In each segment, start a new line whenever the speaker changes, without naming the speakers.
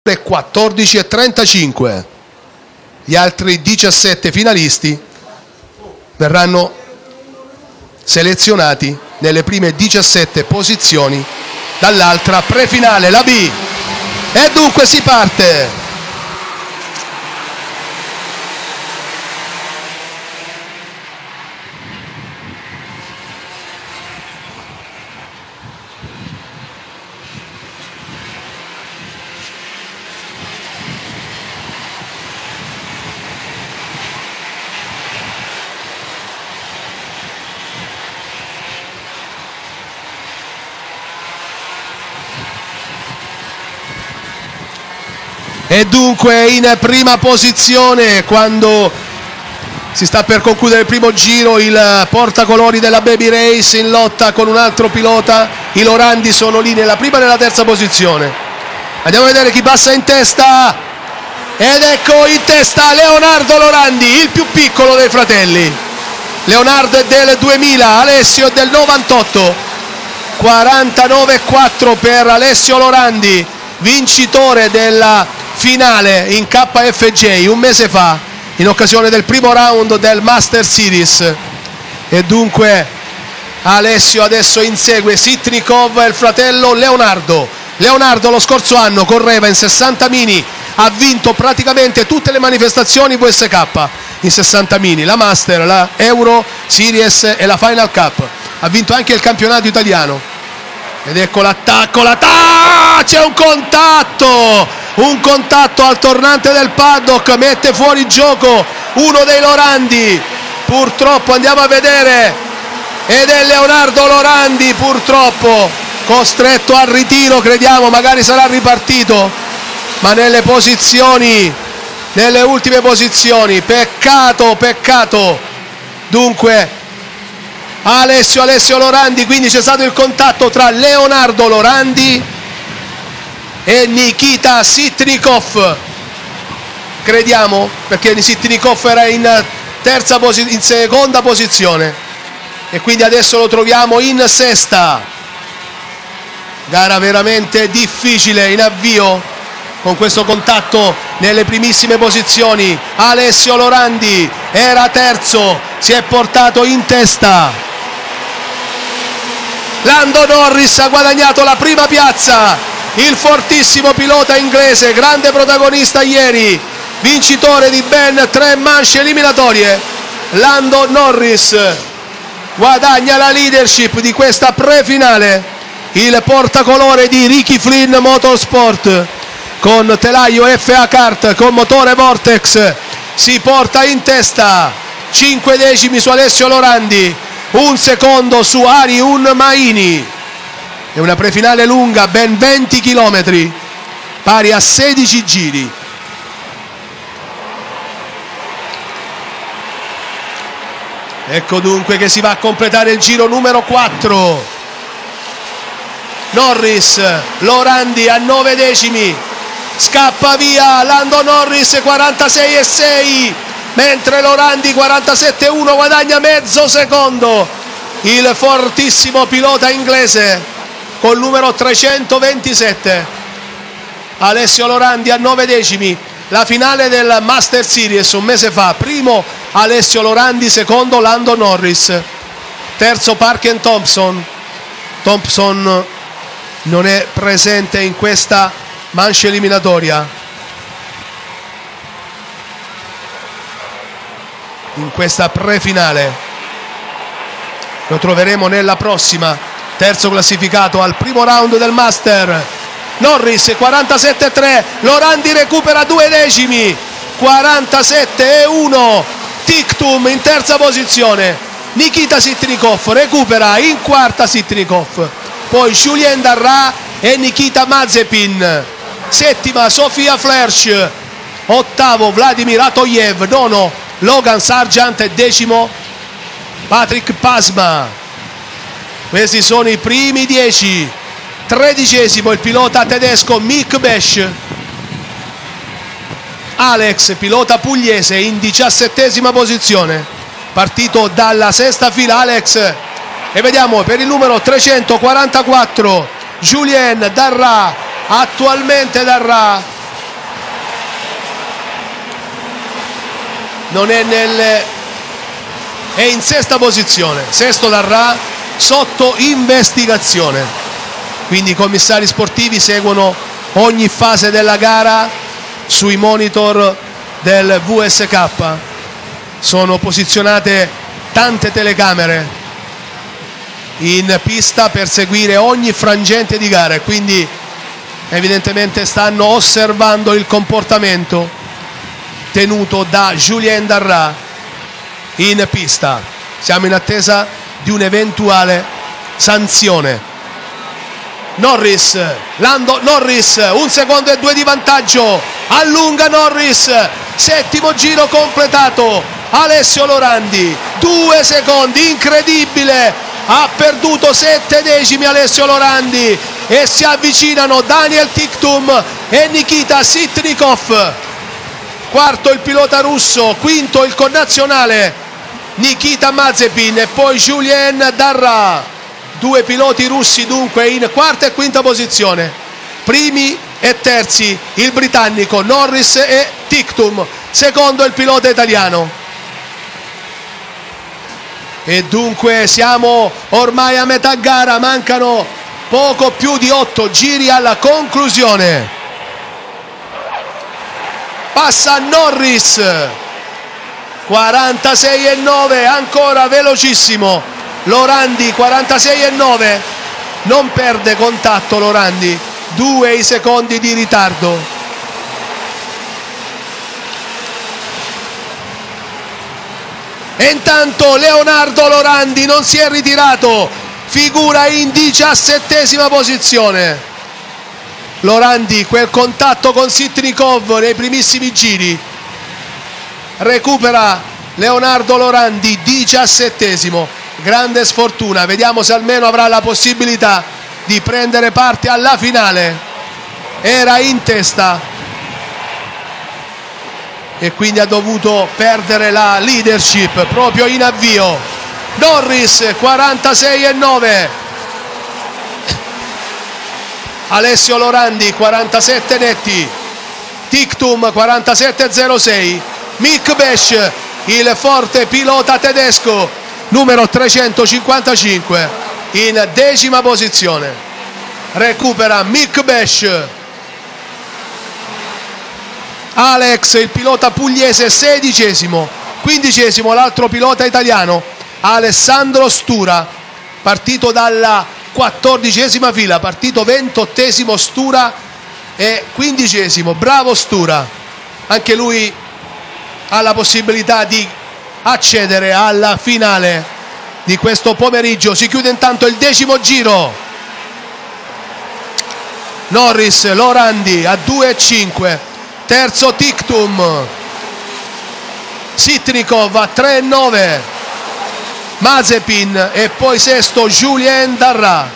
14:35. Gli altri 17 finalisti verranno selezionati nelle prime 17 posizioni dall'altra prefinale, la B. E dunque si parte. E dunque in prima posizione, quando si sta per concludere il primo giro, il portacolori della Baby Race in lotta con un altro pilota. I Lorandi sono lì nella prima e nella terza posizione. Andiamo a vedere chi passa in testa. Ed ecco in testa Leonardo Lorandi, il più piccolo dei fratelli. Leonardo è del 2000, Alessio è del 98. 49,4 per Alessio Lorandi, vincitore della finale in KFJ un mese fa in occasione del primo round del Master Series. E dunque Alessio adesso insegue Sitnikov e il fratello Leonardo. Leonardo lo scorso anno correva in 60 mini, ha vinto praticamente tutte le manifestazioni VSK in 60 mini, la Master, la Euro Series e la Final Cup. Ha vinto anche il campionato italiano. Ed ecco l'attacco, c'è un contatto al tornante del paddock, mette fuori gioco uno dei Lorandi, purtroppo andiamo a vedere, ed è Leonardo Lorandi purtroppo costretto al ritiro, crediamo, magari sarà ripartito, ma nelle ultime posizioni, peccato. Dunque Alessio Lorandi, quindi c'è stato il contatto tra Leonardo Lorandi e Nikita Sitnikov, crediamo, perché Sitnikov era in seconda posizione e quindi adesso lo troviamo in sesta. Gara veramente difficile in avvio, con questo contatto nelle primissime posizioni. Alessio Lorandi era terzo, si è portato in testa. Lando Norris ha guadagnato la prima piazza, il fortissimo pilota inglese, grande protagonista ieri, vincitore di ben 3 manche eliminatorie. Lando Norris guadagna la leadership di questa prefinale, il portacolore di Ricky Flynn Motorsport con telaio FA Kart con motore Vortex si porta in testa, 5 decimi su Alessio Lorandi, un secondo su Ariun Maini. È una prefinale lunga, ben 20 km, pari a 16 giri. Ecco dunque che si va a completare il giro numero 4. Norris, Lorandi a 9 decimi, scappa via Lando Norris 46,6, mentre Lorandi 47,1 guadagna mezzo secondo. Il fortissimo pilota inglese col numero 327. Alessio Lorandi a 9 decimi. La finale del Master Series un mese fa, primo Alessio Lorandi, secondo Lando Norris, terzo Parken Thompson. Thompson non è presente in questa manche eliminatoria, in questa prefinale, lo troveremo nella prossima. Terzo classificato al primo round del Master, Norris 47,3, Lorandi recupera 2 decimi, 47,1. Tictum in terza posizione, Nikita Sitnikov recupera in quarta Sitnikov, poi Julien Darra e Nikita Mazepin, settima Sofia Flersch, ottavo Vladimir Atoyev, nono Logan Sargent e decimo Patrick Pasma. Questi sono i primi 10. Tredicesimo il pilota tedesco Mick Besch. Alex, pilota pugliese, in 17ª posizione, partito dalla sesta fila Alex. E vediamo per il numero 344 Julien Darra, attualmente Darra non è è in sesta posizione. Sesto Darrà, sotto investigazione. Quindi i commissari sportivi seguono ogni fase della gara sui monitor del VSK. Sono posizionate tante telecamere in pista per seguire ogni frangente di gara e quindi evidentemente stanno osservando il comportamento tenuto da Julien Darrà in pista. Siamo in attesa di un'eventuale sanzione. Lando Norris, 1 secondo e 2 di vantaggio, allunga Norris, settimo giro completato, Alessio Lorandi, 2 secondi, incredibile, ha perduto 7 decimi Alessio Lorandi e si avvicinano Daniel Tictum e Nikita Sitnikov. Quarto il pilota russo, quinto il connazionale Nikita Mazepin e poi Julien Darrà. 2 piloti russi dunque in quarta e quinta posizione. Primi e terzi il britannico Norris e Tictum, secondo il pilota italiano. E dunque siamo ormai a metà gara, mancano poco più di 8 giri alla conclusione. Passa Norris, 46,9, ancora velocissimo. Lorandi 46,9, non perde contatto Lorandi, 2 i secondi di ritardo. E intanto Leonardo Lorandi non si è ritirato, figura in 17ª posizione. Lorandi, quel contatto con Sitnikov nei primissimi giri, recupera Leonardo Lorandi, 17º. Grande sfortuna, vediamo se almeno avrà la possibilità di prendere parte alla finale. Era in testa e quindi ha dovuto perdere la leadership proprio in avvio. Norris 46,9, Alessio Lorandi 47 netti, Tictum 47,06, Mick Besch, il forte pilota tedesco numero 355, in 10ª posizione. Recupera Mick Besch. Alex, il pilota pugliese, 16º. 15º l'altro pilota italiano Alessandro Stura, partito dalla 14ª fila, partito 28º Stura e 15º. Bravo Stura, anche lui ha la possibilità di accedere alla finale di questo pomeriggio. Si chiude intanto il 10° giro. Norris, Lorandi a 2,5, terzo Tictum, Sitnikov a 3,9, Mazepin e poi sesto Julien Darrà.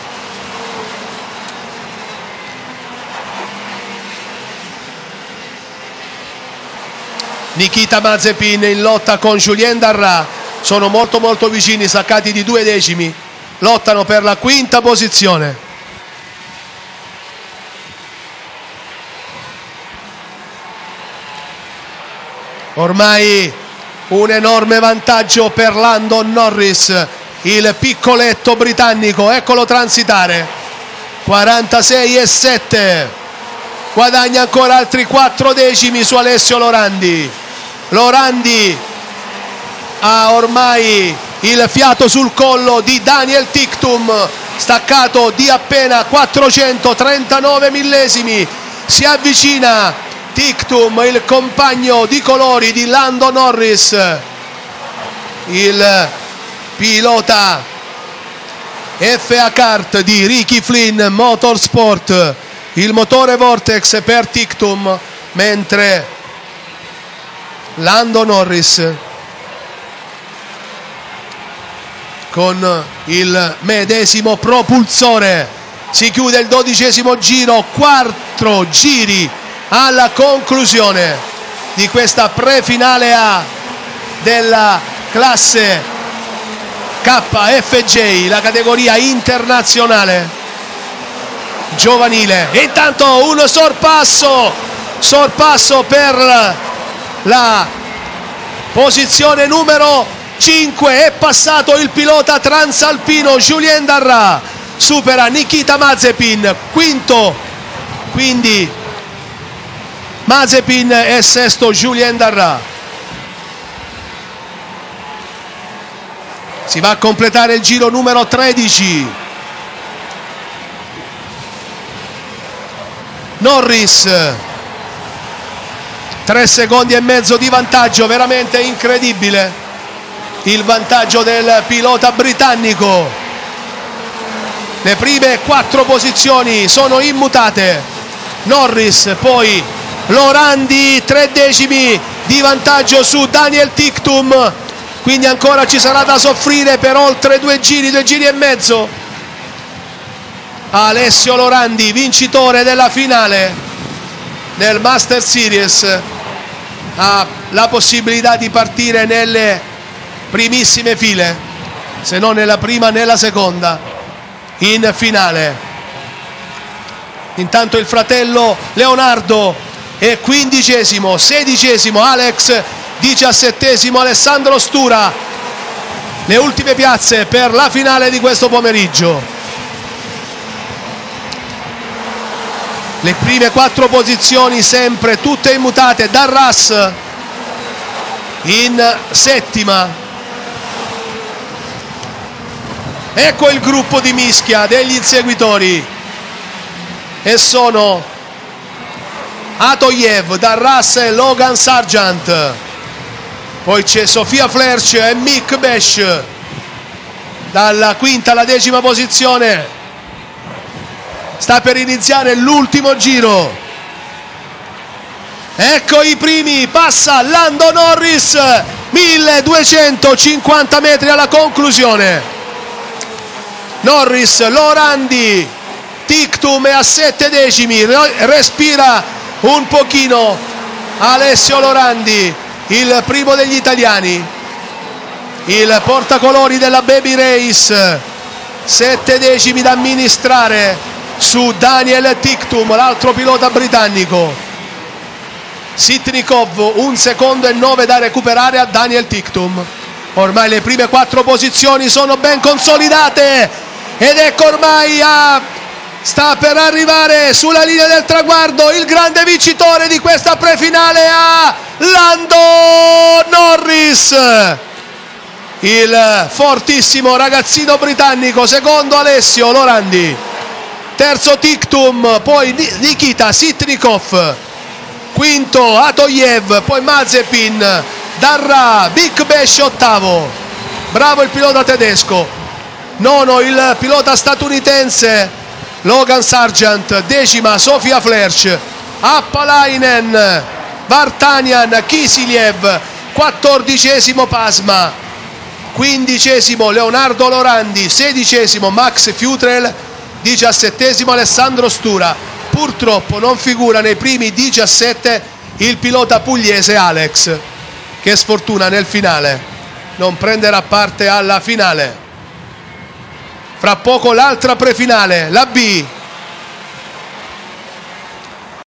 Nikita Mazepin in lotta con Julien Darrà, sono molto vicini, staccati di 2 decimi, lottano per la quinta posizione. Ormai un enorme vantaggio per Lando Norris, il piccoletto britannico, eccolo transitare, 46,7, guadagna ancora altri 4 decimi su Alessio Lorandi. Lorandi ha ormai il fiato sul collo di Daniel Tictum, staccato di appena 439 millesimi. Si avvicina Tictum, il compagno di colori di Lando Norris, il pilota FA Kart di Ricky Flynn Motorsport, il motore Vortex per Tictum, mentre Lando Norris con il medesimo propulsore. Si chiude il 12° giro, 4 giri alla conclusione di questa prefinale A della classe KFJ, la categoria internazionale giovanile. E intanto un sorpasso per la Posizione numero 5, è passato il pilota transalpino Julien Darras, supera Nikita Mazepin, quinto, quindi Mazepin e sesto Julien Darras. Si va a completare il giro numero 13. Norris, 3 secondi e mezzo di vantaggio, veramente incredibile il vantaggio del pilota britannico. Le prime 4 posizioni sono immutate. Norris, poi Lorandi, 3 decimi di vantaggio su Daniel Ticktum, quindi ancora ci sarà da soffrire per oltre 2 giri e mezzo. Alessio Lorandi, vincitore della finale del Master Series, ha la possibilità di partire nelle primissime file, se non nella prima nella seconda, in finale. Intanto il fratello Leonardo è 15esimo, 16esimo Alex, 17esimo Alessandro Stura. Le ultime piazze per la finale di questo pomeriggio. Le prime 4 posizioni sempre tutte immutate. Darras in settima. Ecco il gruppo di mischia degli inseguitori, e sono Atoyev, Darras e Logan Sargent. Poi c'è Sofia Flerch e Mick Besh dalla quinta alla 10ª posizione. Sta per iniziare l'ultimo giro. Ecco i primi, passa Lando Norris, 1250 metri alla conclusione. Norris, Lorandi, Ticktum è a 7 decimi, respira un pochino Alessio Lorandi, il primo degli italiani, il portacolori della Baby Race, 7 decimi da amministrare su Daniel Ticktum, l'altro pilota britannico. Sitnikov, 1 secondo e 9 da recuperare a Daniel Ticktum. Ormai le prime 4 posizioni sono ben consolidate, ed ecco ormai sta per arrivare sulla linea del traguardo il grande vincitore di questa prefinale, a Lando Norris, il fortissimo ragazzino britannico. Secondo Alessio Lorandi, terzo Ticktum, poi Nikita Sitnikov, quinto Atoyev, poi Mazepin, Darras, Big Besh ottavo, bravo il pilota tedesco. Nono il pilota statunitense Logan Sargent, decima Sofia Flerch, Appalainen, Vartanian, Kisiliev, 14esimo Pasma, 15esimo Leonardo Lorandi, 16esimo Max Futrell, 17esimo Alessandro Stura. Purtroppo non figura nei primi 17 il pilota pugliese Alex, che sfortuna nel finale non prenderà parte alla finale. Fra poco l'altra prefinale, la B,